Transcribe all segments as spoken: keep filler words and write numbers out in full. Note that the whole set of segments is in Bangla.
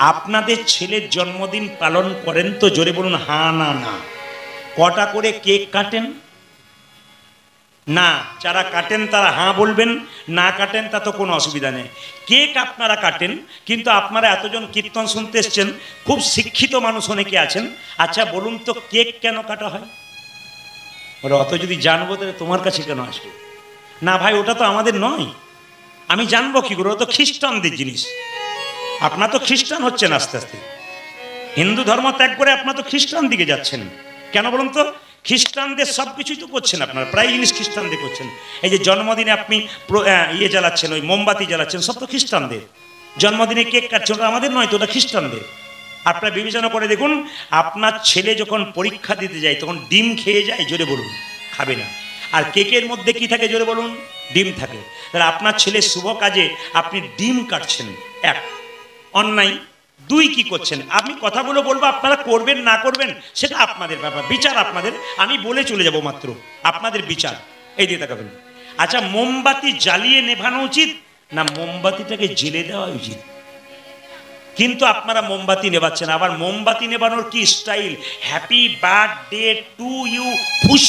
আপনাদের ছেলের জন্মদিন পালন করেন তো? জোরে বলুন হ্যাঁ না না। কটা করে কেক কাটেন? না, যারা কাটেন তারা হ্যাঁ বলবেন, না কাটেন তা তো কোনো অসুবিধা নেই। কেক আপনারা কাটেন, কিন্তু আপনারা এতজন কীর্তন শুনতে এসছেন, খুব শিক্ষিত মানুষ অনেকে আছেন। আচ্ছা বলুন তো, কেক কেন কাটা হয়? বলে অত যদি জানবো তাহলে তোমার কাছে কেন আসবো? না ভাই, ওটা তো আমাদের নয়। আমি জানবো কি করে? ও তো খ্রিস্টানদের জিনিস। আপনার তো খ্রিস্টান হচ্ছেন আস্তে আস্তে, হিন্দু ধর্ম ত্যাগ করে আপনার তো খ্রিস্টান দিকে যাচ্ছেন। কেন বলুন তো? খ্রিস্টানদের সব কিছুই তো করছেন আপনারা, প্রায় জিনিস খ্রিস্টানদের করছেন। এই যে জন্মদিনে আপনি ইয়ে জ্বালাচ্ছেন, ওই মোমবাতি জ্বালাচ্ছেন, সব তো খ্রিস্টানদের। জন্মদিনে কেক কাটছেন, ওটা আমাদের নয় তো, ওটা খ্রিস্টানদের। আপনারা বিবেচনা করে দেখুন, আপনার ছেলে যখন পরীক্ষা দিতে যায় তখন ডিম খেয়ে যায়? জোরে বলুন। খাবে না। আর কেকের মধ্যে কি থাকে? জোরে বলুন। ডিম থাকে। তাহলে আপনার ছেলের শুভ কাজে আপনি ডিম কাটছেন, এক অন্যায়। দুই, কি করছেন? আমি কথাগুলো বলবো, আপনারা করবেন না করবেন সেটা আপনাদের ব্যাপার, বিচার আপনাদের। আমি বলে চলে যাব মাত্র, আপনাদের বিচার। এই দিয়ে তাকাবেন। আচ্ছা, মোমবাতি জ্বালিয়ে নেভানো উচিত না মোমবাতিটাকে জেলে দেওয়া উচিত? কিন্তু আপনারা মোমবাতি নেভাচ্ছেন। আবার মোমবাতি নেভানোর কি style! Happy birthday to you, ফুস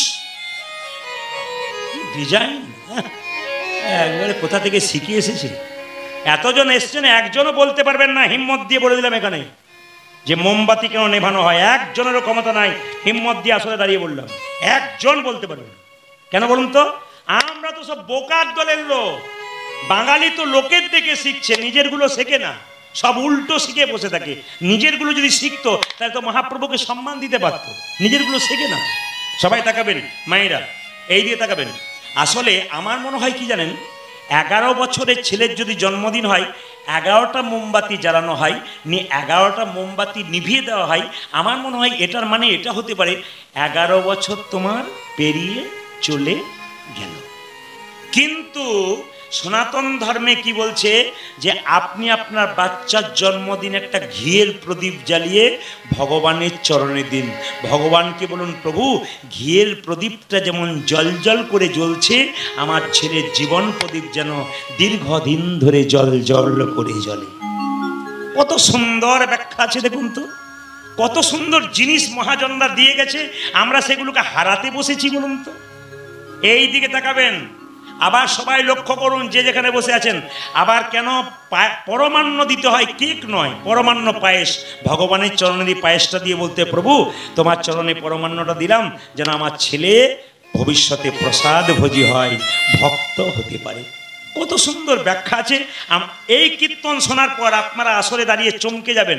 ডিজাইন। একবারে কোথা থেকে শিখে এসেছে? এতজন এসছেন, একজনও বলতে পারবেন না। হিম্মত দিয়ে বলে দিলাম এখানে যে মোমবাতি কেন নেভানো হয়। একজনেরও ক্ষমতা নাই। হিম্মত দিয়ে আসলে দাঁড়িয়ে বললাম, একজন বলতে পারবেন। কেন বলুন তো? আমরা তো সব বোকার দলের লোক। বাঙালি তো লোকের দেখে শিখছে, নিজের গুলো শেখে না, সব উল্টো শিখে বসে থাকে। নিজের গুলো যদি শিখতো তাহলে তো মহাপ্রভুকে সম্মান দিতে পারতো। নিজের গুলো শেখে না। সবাই তাকাবেন, মায়েরা এই দিয়ে তাকাবেন। আসলে আমার মনে হয় কি জানেন, এগারো বছরের ছেলের যদি জন্মদিন হয়, এগারোটা মোমবাতি জ্বালানো হয়, নিয়ে এগারোটা মোমবাতি নিভিয়ে দেওয়া হয়। আমার মনে হয় এটার মানে এটা হতে পারে, এগারো বছর তোমার পেরিয়ে চলে গেল। কিন্তু সনাতন ধর্মে কি বলছে? যে আপনি আপনার বাচ্চার জন্মদিন একটা ঘিয়ের প্রদীপ জ্বালিয়ে ভগবানের চরণে দিন। ভগবানকে বলুন, প্রভু ঘিয়ের প্রদীপটা যেমন জল জল করে জ্বলছে, আমার ছেলের জীবন প্রদীপ যেন দীর্ঘদিন ধরে জল জল করে জ্বলে। কত সুন্দর ব্যাখ্যা আছে দেখুন তো, কত সুন্দর জিনিস মহাজনরা দিয়ে গেছে। আমরা সেগুলোকে হারাতে বসেছি বলুন তো। এই দিকে তাকাবেন। আবার সবাই লক্ষ্য করুন, যে যেখানে বসে আছেন। আবার কেন পরমান্ন দিতে হয়? কেক নয়, পরমান্ন পায়েস। ভগবানের চরণে দিয়ে পায়েসটা দিয়ে বলতে, প্রভু তোমার চরণে পরমান্নটা দিলাম, যেন আমার ছেলে ভবিষ্যতে প্রসাদ ভোজী হয়, ভক্ত হতে পারে। কত সুন্দর ব্যাখ্যা আছে। এই কীর্তন শোনার পর আপনারা আসলে দাঁড়িয়ে চমকে যাবেন।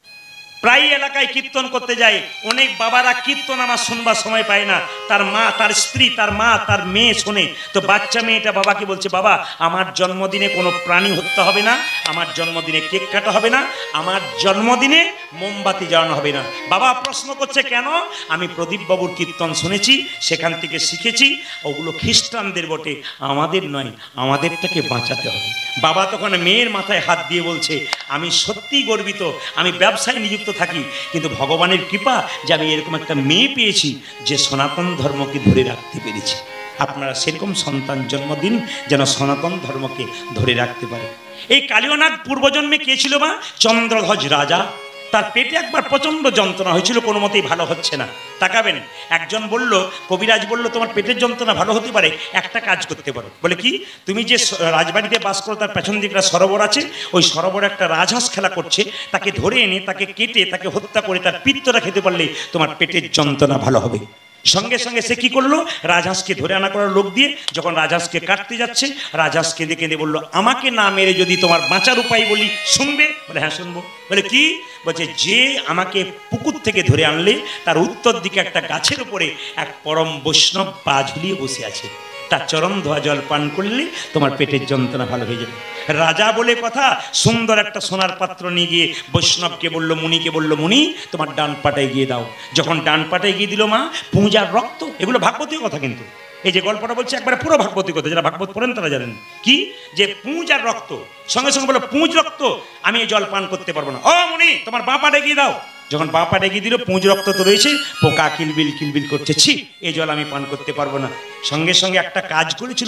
প্রায় এলাকায় কীর্তন করতে যায়, অনেক বাবারা কীর্তন আমার শুনবার সময় পায় না। তার মা, তার স্ত্রী, তার মা, তার মেয়ে শোনে। তো বাচ্চা মেয়েটা বাবাকে বলছে, বাবা আমার জন্মদিনে কোনো প্রাণী হত্যা হবে না, আমার জন্মদিনে কেক কাটা হবে না, আমার জন্মদিনে মোমবাতি জ্বালানো হবে না। বাবা প্রশ্ন করছে, কেন? আমি প্রদীপ বাবুর কীর্তন শুনেছি, সেখান থেকে শিখেছি। ওগুলো খ্রিস্টানদের বটে, আমাদের নয়, আমাদেরটাকে বাঁচাতে হবে। বাবা তখন মেয়ের মাথায় হাত দিয়ে বলছে, আমি সত্যিই গর্বিত, আমি ব্যবসায় নিযুক্ত থাকি, কিন্তু ভগবানের কৃপা যে আমি এরকম একটা মেয়ে পেয়েছি যে সনাতন ধর্মকে ধরে রাখতে পেরেছি। আপনারা সেরকম সন্তান জন্ম দিন যেন সনাতন ধর্মকে ধরে রাখতে পারে। এই কালীয়নাথ পূর্বজন্মে কে ছিল মা? চন্দ্রধ্বজ রাজা। তার পেটে একবার প্রচন্ড যন্ত্রণা হয়েছিল, কোনো মতেই ভালো হচ্ছে না। তাকাবেন, একজন বলল, কবিরাজ বলল, তোমার পেটের যন্ত্রণা ভালো হতে পারে, একটা কাজ করতে পারো। বলে কি? তুমি যে রাজবাড়িতে বাস করো তার পেছন দিকে একটা সরোবর আছে, ওই সরোবরে একটা রাজহাঁস খেলা করছে, তাকে ধরে এনে তাকে কেটে তাকে হত্যা করে তার পিত্তটা খেতে পারলে তোমার পেটের যন্ত্রণা ভালো হবে। সঙ্গে সঙ্গে সে কি করলো? রাজহাঁসকে ধরে আনা করার লোক দিয়ে যখন রাজহাঁসকে কাটতে যাচ্ছে, রাজহাঁস কেঁদে কেঁদে বললো, আমাকে না মেরে যদি তোমার বাঁচার উপায় বলি শুনবে? বলে হ্যাঁ শুনবো। বলে কি? বলছে, যে আমাকে পুকুর থেকে ধরে আনলে তার উত্তর দিকে একটা গাছের উপরে এক পরম বৈষ্ণব পা ঝুলিয়ে বসে আছে, তার চরণ ধোয়া জল পান করলে তোমার পেটের যন্ত্রণা ভালো হয়ে যাবে। রাজা বলে কথা, সুন্দর একটা সোনার পাত্র নিয়ে গিয়ে বৈষ্ণবকে বললো, মুনিকে বললো, মুনি তোমার ডান পাটায় গিয়ে দাও। যখন ডান পাটায় গিয়ে দিল মা, পুঁজার রক্ত, এগুলো ভাগবতীয় কথা, কিন্তু এই যে গল্পটা বলছে একবারে পুরো ভাগবতী কথা, যারা ভাগবত পড়েন তারা জানেন কি, যে পুঁজ আর রক্ত। সঙ্গে সঙ্গে বললো, পুঁজ রক্ত আমি এই জল পান করতে পারবো না। ও মুনি তোমার বাঁ পাটায় গিয়ে দাও। যখন বাঁ পাটে গিয়ে দিল, পুঁজ রক্ত তো রয়েছে, পোকা কিলবিল কিলবিল করছে, ছি এই জল আমি পান করতে পারবো না। সঙ্গে সঙ্গে একটা কাজ করেছিল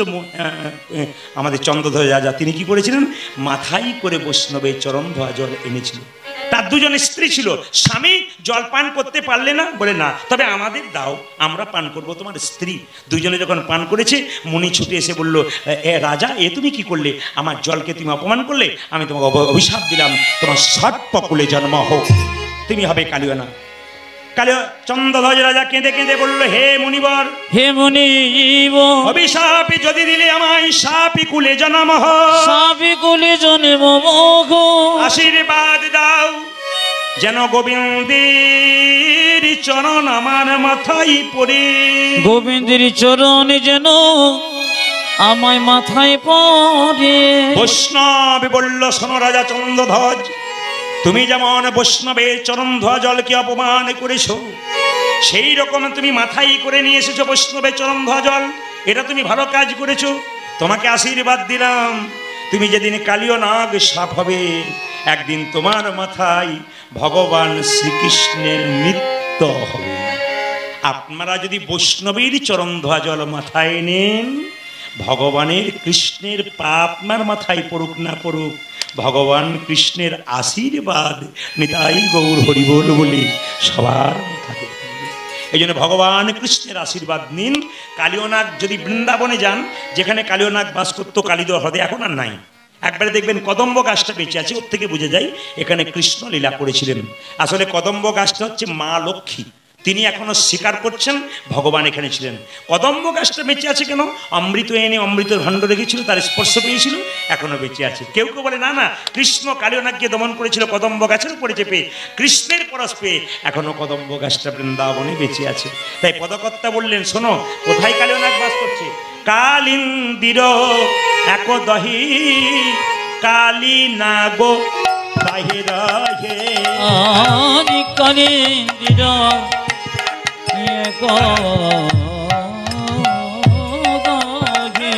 আমাদের চন্দ্রধ্বজ রাজা, তিনি কি করেছিলেন? মাথায় করে বৈষ্ণবের চরণ ধোয়া জল এনেছিল। তার দুজন স্ত্রী ছিল, স্বামী জল পান করতে পারলে না, বলে না তবে আমাদের দাও, আমরা পান করব। তোমার স্ত্রী দুজনে যখন পান করেছে, মুনি ছুটে এসে বলল, এ রাজা, এ তুমি কি করলে? আমার জলকে তুমি অপমান করলে, আমি তোমাকে অভিশাপ দিলাম, তোমার সর্পকুলে জন্ম হোক, তুমি হবে কালিও না। কালিও চন্দ্রধ্বজ রাজা কেঁদে কেঁদে বলল, হে মুনিবর, হে মুনিব, অভিশাপ যদি দিলে আমায় সাপি কুলে জন্ম হোক, সাপি কুলে জন্ম হোক, আশীর্বাদ দাও যেন গোবিন্দের চরণ আমার মাথায় পড়ে, গোবিন্দের চরণে যেন আমায় মাথায় পড়ে। বৈষ্ণব বলল, শোনো রাজা চন্দ্রধ্বজ, তুমি যেমন বৈষ্ণবের চরণ ধোয়া জলকে অপমান করেছো, সেই রকম তুমি মাথায় করে নিয়ে এসেছো বৈষ্ণবের চরণ ধোয়া জল, এটা তুমি ভালো কাজ করেছো। তোমাকে আশীর্বাদ দিলাম, তুমি যেদিন কালিও নাগ সাপ হবে, একদিন তোমার মাথায় ভগবান শ্রীকৃষ্ণের নৃত্য হবে। আপনারা যদি বৈষ্ণবের চরণ ধোয়া জল মাথায় নেন, ভগবানের কৃষ্ণের পাপ আপনার মাথায় পড়ুক না পড়ুক, ভগবান কৃষ্ণের আশীর্বাদ নিতাই গৌর হরিবোল বলে সবার মাথায়। এই জন্য ভগবান কৃষ্ণের আশীর্বাদ নিন। কালিয়নাগ যদি বৃন্দাবনে যান, যেখানে কালিয়নাগ বাস করতো কালীদর হ্রদে, এখন আর নাই। একবারে দেখবেন কদম্ব গাছটা বেঁচে আছে, ওর থেকে বুঝে যায় এখানে কৃষ্ণ লীলা করেছিলেন। আসলে কদম্ব গাছটা হচ্ছে মা লক্ষ্মী, তিনি এখনো স্বীকার করছেন ভগবান এখানে ছিলেন। কদম্ব গাছটা বেঁচে আছে কেন? অমৃত এনে অমৃতের ভাণ্ড রেখেছিল, তার স্পর্শ পেয়েছিল, এখনো বেঁচে আছে। কেউ কেউ বলে না না, কৃষ্ণ কালিয়নাগকে দমন করেছিল কদম্ব গাছের উপরে চেপে, কৃষ্ণের পরশ পেয়ে এখনো কদম্ব গাছটা বৃন্দাবনে বেঁচে আছে। তাই পদকর্তা বললেন, শোনো, কোথায় কালিয়নাগ বাস করছে? কালিন্দির এক দহি কালী নাগো রাহে রাহে, আনি কালিন্দির এক দহি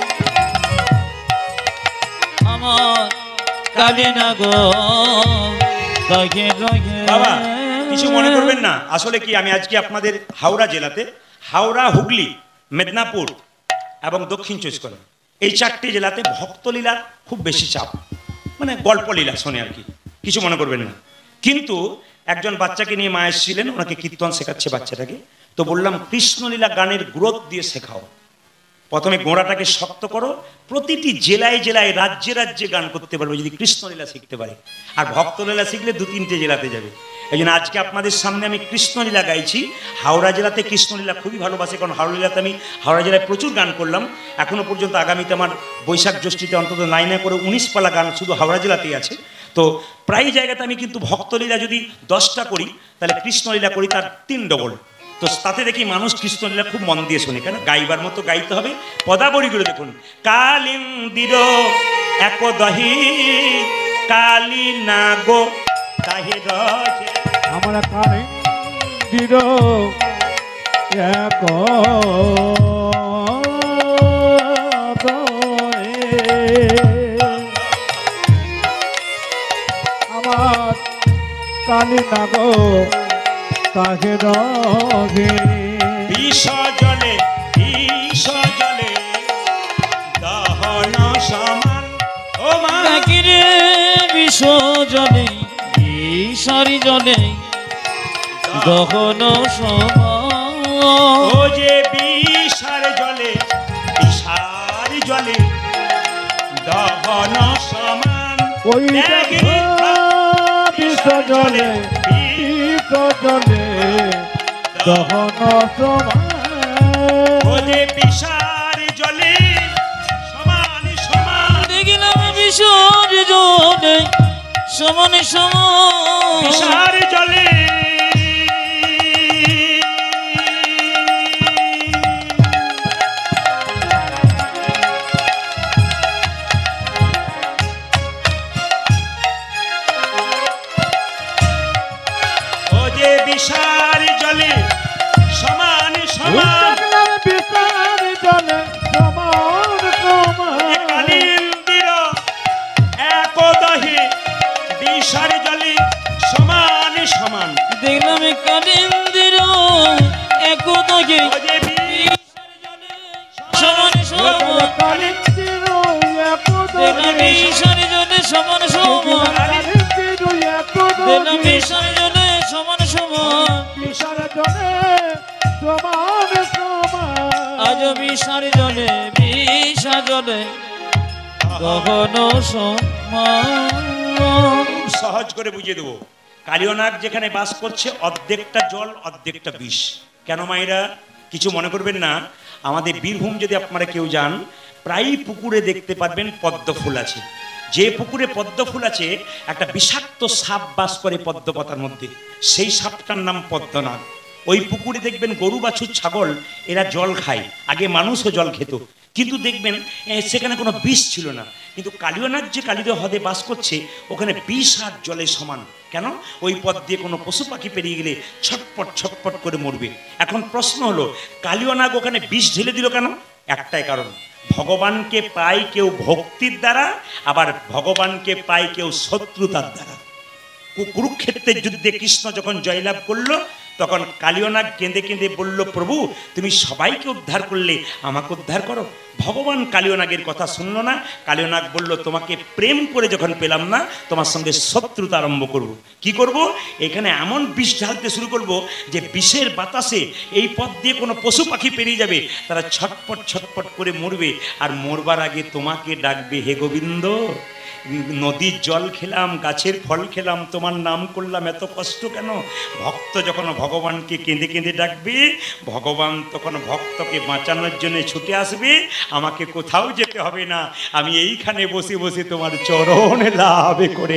আমার কালী নাগো রাহে রাহে। বাবা কিছু মনে করবেন না, আসলে কি আমি আজকে আপনাদের হাওড়া জেলাতে, হাওড়া, হুগলি, মেদিনীপুর এবং দক্ষিণ চব্বিশ পরগনা, এই চারটি জেলাতে ভক্তলীলার খুব বেশি চাপ, মানে গল্পলীলা শোনে আর কি, কিছু মনে করবেন না। কিন্তু একজন বাচ্চাকে নিয়ে মা এসেছিলেন, ওনাকে কীর্তন শেখাচ্ছে বাচ্চাটাকে, তো বললাম কৃষ্ণলীলা গানের গ্রোথ দিয়ে শেখাও। প্রথমে গোড়াটাকে শক্ত করো, প্রতিটি জেলায় জেলায় রাজ্যে রাজ্যে গান করতে পারবে যদি কৃষ্ণলীলা শিখতে পারে। আর ভক্তলীলা শিখলে দু তিনটে জেলাতে যাবে। এই জন্য আজকে আপনাদের সামনে আমি কৃষ্ণলীলা গাইছি। হাওড়া জেলাতে কৃষ্ণলীলা খুবই ভালোবাসে, কারণ হাওড়া জেলাতে আমি হাওড়া জেলায় প্রচুর গান করলাম। এখনও পর্যন্ত আগামীতে আমার বৈশাখ জ্যৈষ্ঠীতে অন্তত নাই না করে উনিশ পালা গান শুধু হাওড়া জেলাতেই আছে। তো প্রায় জায়গাতে আমি কিন্তু ভক্তলীলা যদি দশটা করি, তাহলে কৃষ্ণলীলা করি তার তিন ডবল। তো তাতে দেখি মানুষ কৃষ্ণলীলা খুব মন দিয়ে শোনে, কেন গাইবার মতো গাইতে হবে। পদাবলীগুলো দেখুন, কালিন্দির এক দহি কালী নাগো তাহে রহে, আমরা কালিন্দির এক আমার কালী নাগো তাহে রহে, বিষ জলে বিষ জলে দহন সমান, ও মা রে বিষ জলে বিষারি জলে দহন সমান, ও যে বিষার জলে বিষার জলে দহন সমান, ওই বিষ জলে বিষ জলে দহন সমান, ও যে বিষার জলে সমান সমান, দেখলাম বিষার জলে সমান সমান, বিষার জলে বিষার জলে সমান সমান, বিষার জলে সমান সমান, কালিন্দির এক দহি বিষার জলে সমান সমান, দেখলাম কালিন্দির এক দহি সমান সমান, কালিন্দির এক দেখলাম বিষার জলে সমান সমান, কালিন্দির দিলাম বিষার জলে সমান সমান বিষার জলে সমান সমান আজ বিষার জলে বিষা জলে গহন সমান খুব সহজ করে বুঝিয়ে দেবো। কালিয়নাগ যেখানে বাস করছে অর্ধেকটা জল অর্ধেকটা বিষ। কেন মায়েরা কিছু মনে করবেন না, আমাদের বীরভূম যদি আপনারা কেউ যান প্রায়ই পুকুরে দেখতে পারবেন পদ্ম ফুল আছে। যে পুকুরে পদ্ম ফুল আছে একটা বিষাক্ত সাপ বাস করে পদ্ম পাতার মধ্যে, সেই সাপটার নাম পদ্মনাগ। ওই পুকুরে দেখবেন গরু বাছুর ছাগল এরা জল খায়, আগে মানুষও জল খেত, কিন্তু দেখবেন এ, সেখানে কোনো বিষ ছিল না। কিন্তু কালিয়নাগ যে কালিদহ হ্রদে বাস করছে ওখানে বিষ আর জলে সমান। কেন? ওই পথ দিয়ে কোনো পশু পাখি পেরিয়ে গেলে ছটপট ছটপট করে মরবে। এখন প্রশ্ন হলো কালিয়নাগ ওখানে বিষ ঢেলে দিল কেন? একটাই কারণ, ভগবানকে পায় কেউ ভক্তির দ্বারা, আবার ভগবানকে পায় কেউ শত্রুতার দ্বারা। কুরুক্ষেত্রের যুদ্ধে কৃষ্ণ যখন জয়লাভ করলো তখন কালিয়নাগ কেঁদে কেঁদে বলল, প্রভু তুমি সবাইকে উদ্ধার করলে, আমাকে উদ্ধার করো। ভগবান কালিয়নাগের কথা শুনলো না। কালিয়নাগ বলল, তোমাকে প্রেম করে যখন পেলাম না, তোমার সঙ্গে শত্রুতা আরম্ভ করব। কি করব? এখানে এমন বিষ ঢালতে শুরু করব যে বিষের বাতাসে এই পথ দিয়ে কোনো পশু পাখি পেরিয়ে যাবে, তারা ছটপট ছটপট করে মরবে, আর মরবার আগে তোমাকে ডাকবে, হে গোবিন্দ নদীর জল খেলাম, গাছের ফল খেলাম, তোমার নাম করলাম, এত কষ্ট কেন? ভক্ত যখন ভগবানকে কেঁদে কেঁদে ডাকবে, ভগবান তখন ভক্তকে বাঁচানোর জন্য ছুটে আসবে। আমাকে কোথাও যেতে হবে না, আমি এইখানে বসে বসে তোমার চরণ লাভ করে।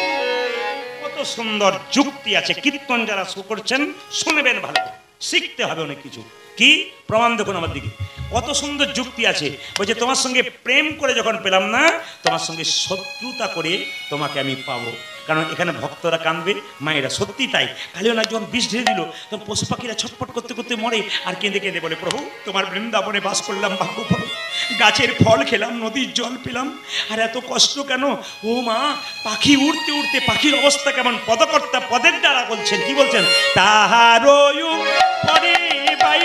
কত সুন্দর যুক্তি আছে। কীর্তন যারা শো করছেন শুনবেন ভালো, শিখতে হবে অনেক কিছু। কি প্রমাণ দেখুন আমার দিকে, কত সুন্দর যুক্তি আছে। বলছে তোমার সঙ্গে প্রেম করে যখন পেলাম না, তোমার সঙ্গে শত্রুতা করে তোমাকে আমি পাবো। কারণ এখানে ভক্তরা কাঁদবে, মায়েরা সত্যি তাই। কালিয়নাগ যখন বিষ ঢেলে দিল তখন পশু পাখিরা ছটপট করতে করতে মরে, আর কেঁদে কেঁদে বলে, প্রভু তোমার বৃন্দাবনে বাস করলাম, ভাগ্য ভালো, গাছের ফল খেলাম, নদীর জল পেলাম, আর এত কষ্ট কেন? ও মা, পাখি উড়তে উড়তে পাখির অবস্থা কেমন? পদকর্তা পদের দ্বারা বলছেন, কি বলছেন? তাহার পরে বাই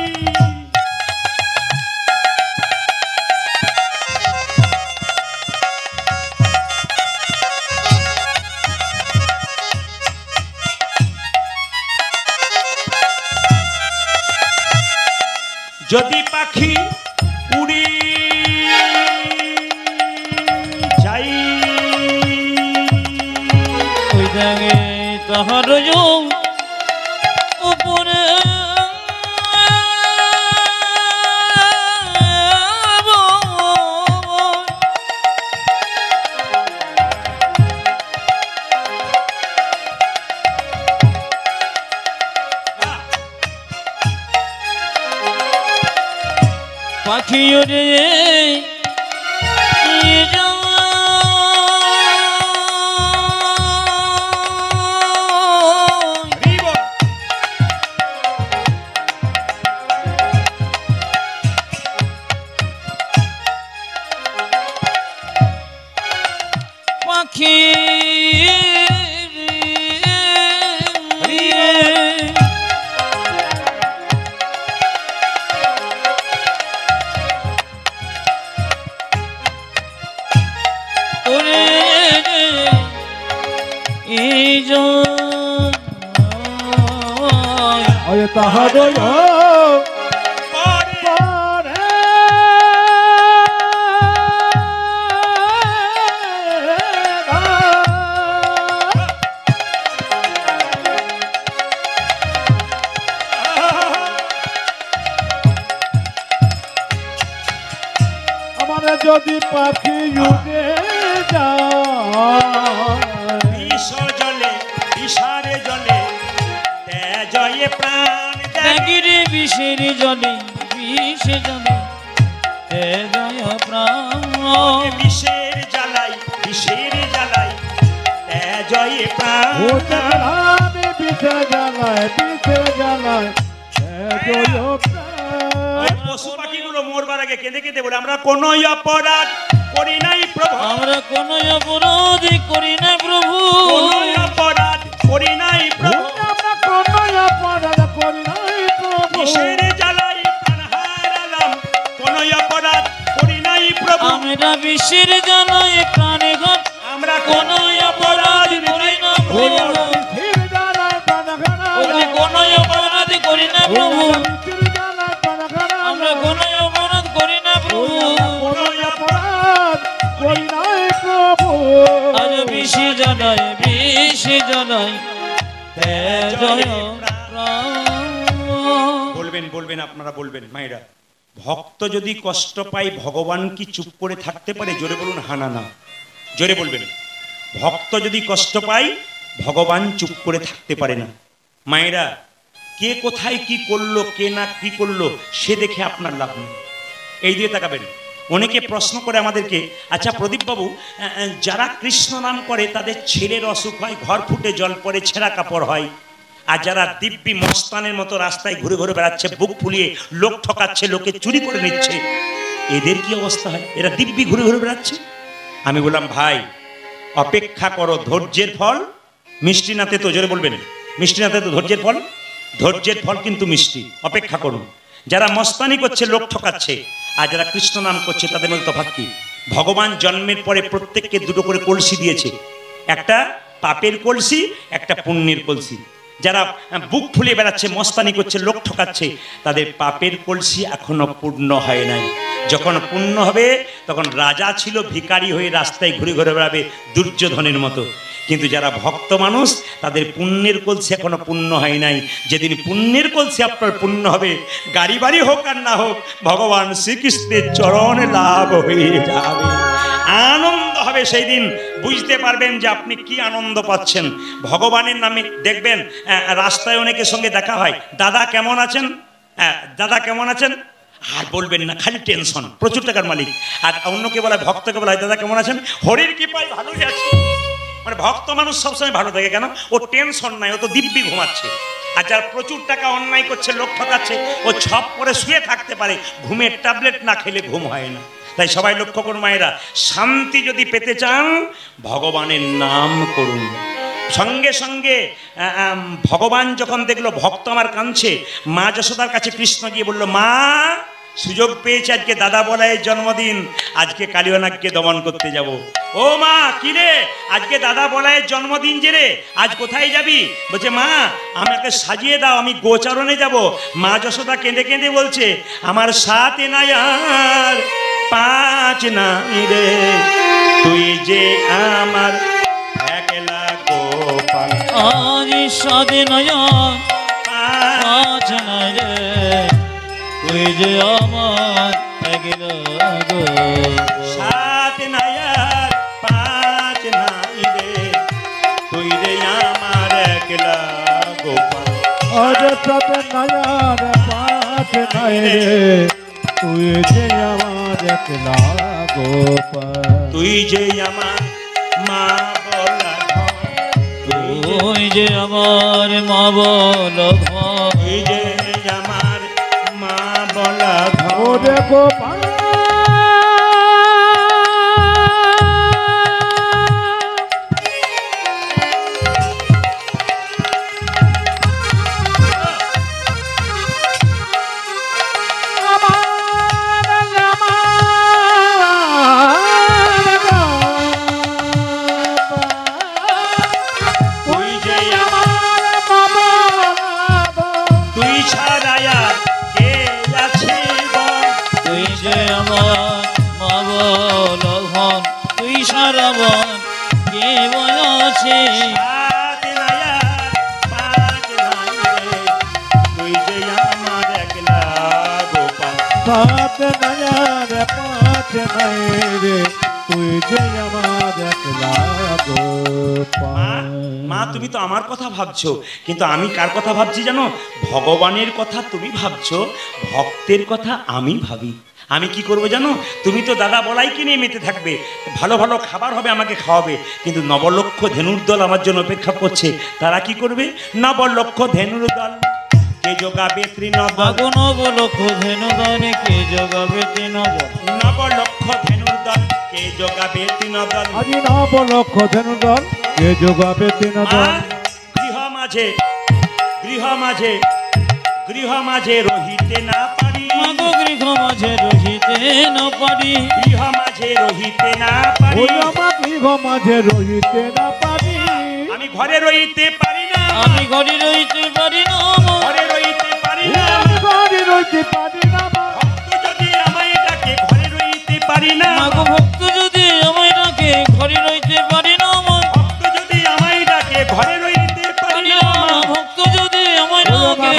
যদি পাখি উড়ি যাই, ওই দাগে তাহার উপরে পাখি উড়ে পাখি তাহার আমার যদি পাখি উড়ে যায়, বিষ জলে বিষারে জলে জয়ে প্রাণ ত্যাগিরে বিষের জলে বিষে জলে তে জয় প্রাণ বিষের জ্বালাই বিষের জ্বালাই জয়ে প্রাণ। ও জানাবে বিষে জ্বালায় বিষে জ্বালায় জয় ওই পশু পাখিগুলো মরবার আগে কেঁদে কেঁদে বলে, আমরা কোনো অপরাধ করি নাই প্রভু, আমরা কোন অপরাধ করি না প্রভু, কোনো অপরাধ করি নাই প্রভু, আমরা কোনো অপরাধ করি নাই প্রভু, বিষের জ্বালাই প্রাণ হারালাম, কোনো অপরাধ করি নাই প্রভু, আমরা বিষের জ্বালায় প্রাণে ঘাত আমরা কোন অপরাধ করি না জানাই বিষে জানাই জয় প্রাণ। বলবেন বলবেন আপনারা বলবেন মায়েরা, ভক্ত যদি কষ্ট পায় ভগবান কি চুপ করে থাকতে পারে? জোরে বলুন হানা না, জোরে বলবেন। ভক্ত যদি কষ্ট পায় ভগবান চুপ করে থাকতে পারে না। মায়েরা, কে কোথায় কি করলো কে না কি করলো সে দেখে আপনার লাভ নেই, এই দিয়ে তাকাবেন। অনেকে প্রশ্ন করে আমাদেরকে, আচ্ছা প্রদীপ বাবু, যারা কৃষ্ণ নাম করে তাদের ছেলের অসুখ হয়, ঘর ফুটে জল পড়ে, ছেঁড়া কাপড় হয়, আর যারা দিব্যি মস্তানের মতো রাস্তায় ঘুরে ঘুরে বেড়াচ্ছে, বুক ফুলিয়ে লোক ঠকাচ্ছে, লোকে চুরি করে নিচ্ছে, এদের কি অবস্থা হয়? এরা দিব্যি ঘুরে ঘুরে বেড়াচ্ছে। আমি বললাম ভাই অপেক্ষা করো, ধৈর্যের ফল মিষ্টি নাতে তো, জোরে বলবেন মিষ্টি নাতে তো ধৈর্যের ফল, ধৈর্যের ফল কিন্তু মিষ্টি, অপেক্ষা করুন। যারা মস্তানি করছে, লোক ঠকাচ্ছে, আর যারা কৃষ্ণ নাম করছে তাদের মধ্যে তফাৎ কি? ভগবান জন্মের পরে প্রত্যেককে দুটো করে কলসি দিয়েছে, একটা পাপের কলসি, একটা পুণ্যের কলসি। যারা বুক ফুলিয়ে বেড়াচ্ছে, মস্তানি করছে, লোক ঠকাচ্ছে, তাদের পাপের কলসি এখনো পূর্ণ হয় নাই। যখন পূর্ণ হবে তখন রাজা ছিল ভিখারি হয়ে রাস্তায় ঘুরে ঘুরে বেড়াবে দুর্যোধনের মতো। কিন্তু যারা ভক্ত মানুষ তাদের পুণ্যের কলসি এখনো পূর্ণ হয় নাই। যেদিন পুণ্যের কলসি আপনার পূর্ণ হবে, গাড়ি বাড়ি হোক আর না হোক, ভগবান শ্রীকৃষ্ণের চরণে লাভ হয়ে যাবে, আনন্দ হবে। সেই দিন বুঝতে পারবেন যে আপনি কি আনন্দ পাচ্ছেন ভগবানের নামে। দেখবেন রাস্তায় অনেকের সঙ্গে দেখা হয়, দাদা কেমন আছেন, হ্যাঁ দাদা কেমন আছেন, আর বলবেন না, খালি টেনশন, প্রচুর টাকার মালিক। আর অন্যকে বলা হয়, ভক্তকে বলা হয়, দাদা কেমন আছেন, হরির কৃপায় ভালোই আছে। মানে ভক্ত মানুষ সবসময় ভালো থাকে কেন? ও টেনশন নাই, ও তো দিব্যি ঘুমাচ্ছে। আর যারা প্রচুর টাকা অন্যায় করছে, লোক ঠকাচ্ছে, ও ছপ করে শুয়ে থাকতে পারে, ঘুমের ট্যাবলেট না খেলে ঘুম হয় না। তাই সবাই লক্ষ্য করুন মায়েরা, শান্তি যদি পেতে চান ভগবানের নাম করুন। সঙ্গে সঙ্গে ভগবান যখন দেখলো ভক্ত আমার কাঁদছে, মা যশোদার কাছে কৃষ্ণ গিয়ে বলল, মা সুযোগ পেয়েছে, আজকে দাদা বলাইয়ের জন্মদিন, আজকে কালিয়ানাগকে দমন করতে যাব। ও মা কি রে, আজকে দাদা বলাইয়ের জন্মদিন যে রে, আজ কোথায় যাবি? বলছে মা আমাকে সাজিয়ে দাও, আমি গোচারণে যাব। মা যশোদা কেঁদে কেঁদে বলছে, আমার সাথে নাই আর পাঁচ নাই রে, তুই যে আমার একলা গোপাল, আজ সাথে নয়ন পাঁচ নাই রে, তুই যে আমার একলা গোপাল, সাত নাই আর পাঁচ নাই রে, তুই রে আমার একলা গোপাল। আজ সাত নয়ন পাঁচ নাই রে, তুই যে আমার একলা গোপাল, তুই যে আমার মা বলা ধন, তুই যে আমার মা বল ভয়, তুই যে আমার মা বলা ধন। ওরে গোপাল সাত নয়ন পাঁচ নাই রে, তুই যে আমার একলা গোপাল। মা তুমি তো আমার কথা ভাবছো, কিন্তু আমি কার কথা ভাবছি জানো? ভগবানের কথা তুমি ভাবছো, ভক্তের কথা আমি ভাবি। আমি কি করবো জানো? তুমি তো দাদা বলাইকে নিয়ে মেতে থাকবে, ভালো ভালো খাবার হবে, আমাকে খাওয়াবে, কিন্তু নবলক্ষ ধেনুর দল আমার জন্য অপেক্ষা করছে। তারা কি করবে? নবলক্ষ ধেনুর দল কে যোগাবে তৃণদল, নবলক্ষ ধেনু দল কে যোগাবে তৃণদল, নবলক্ষ ধেনুর দল কে যোগাবে তৃণদল। আজি নবলক্ষ ধেনু দল কে যোগাবে তৃণদল। গৃহ মাঝে গৃহ মাঝে গৃহ মাঝে রহিতে না পারি, মাগো গৃহ মাঝে রহিতে না পারি, গৃহ মাঝে রহিতে না পারি, ওই আমার গৃহ মাঝে রহিতে না পারি, আমি ঘরে রইতে পারি না, আমি ঘরে রইতে পারি না, ঘরে রইতে পারি না, আমি ঘরে রইতে পারি না। ভক্ত যদি আমায় ডাকে ঘরে রইতে পারি না, মাগো ভক্ত যদি আমায় ডাকে ঘরে রইতে পারি না, ভক্ত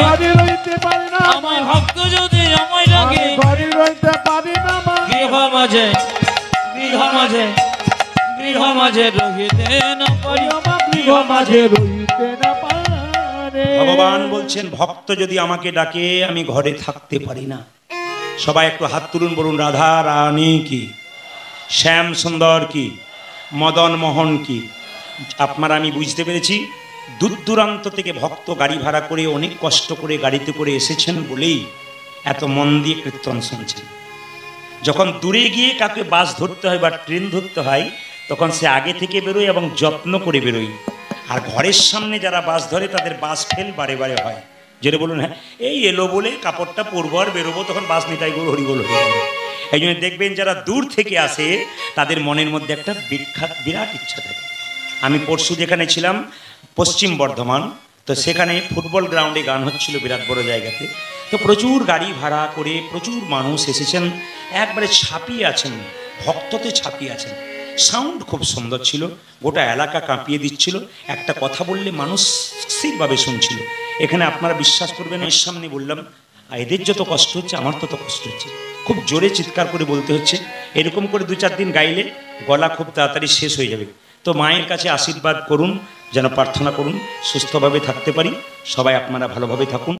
ঘরে রইতে পারি না আমায় ভক্ত যদি আমায় আমি ডাকে ঘরে রইতে পারি না মা গৃহ মাঝে গৃহ মাঝে গৃহ মাঝে রহিতে না পারি আমার গৃহ মাঝে রইতে না পারে ভগবান বলছেন ভক্ত যদি আমাকে ডাকে আমি ঘরে থাকতে পারি না। সবাই একটু হাত তুলুন, বলুন রাধা রানী কি, শ্যাম সুন্দর কি, মদন মোহন কি। আপনারা আমি বুঝতে পেরেছি দূর দূরান্ত থেকে ভক্ত গাড়ি ভাড়া করে অনেক কষ্ট করে গাড়িতে করে এসেছেন বলেই এত মন দিয়ে কীর্তন শুনছেন। যখন দূরে গিয়ে কাকে বাস ধরতে হয় বা ট্রেন ধরতে হয় তখন সে আগে থেকে বেরোয় এবং যত্ন করে বেরোয়। আর ঘরের সামনে যারা বাস ধরে তাদের বাস ফেল বারে বারে হয়। যেটা বলুন হ্যাঁ এই এলো বলে কাপড়টা পরবো আর বেরোবো, তখন বাস নিতাই গো হরিবল হয়ে গেল। এই জন্য দেখবেন যারা দূর থেকে আসে তাদের মনের মধ্যে একটা বিখ্যাত বিরাট ইচ্ছা থাকে। আমি পরশু যেখানে ছিলাম পশ্চিম বর্ধমান, তো সেখানে ফুটবল গ্রাউন্ডে গান হচ্ছিল বিরাট বড় জায়গাতে। তো প্রচুর গাড়ি ভাড়া করে প্রচুর মানুষ এসেছেন, একবারে ছাপিয়ে আছেন, ভক্ততে ছাপিয়ে আছেন। সাউন্ড খুব সুন্দর ছিল, গোটা এলাকা কাঁপিয়ে দিচ্ছিল। একটা কথা বললে মানুষ স্থিরভাবে শুনছিল। এখানে আপনারা বিশ্বাস করবেন, এর সামনে বললাম আর এদের যত কষ্ট হচ্ছে আমার তত কষ্ট হচ্ছে। খুব জোরে চিৎকার করে বলতে হচ্ছে। এরকম করে দু চার দিন গাইলে গলা খুব তাড়াতাড়ি শেষ হয়ে যাবে। তো মায়ের কাছে আশীর্বাদ করুন, যেন প্রার্থনা করুন সুস্থভাবে থাকতে পারি। সবাই আপনারা ভালোভাবে থাকুন।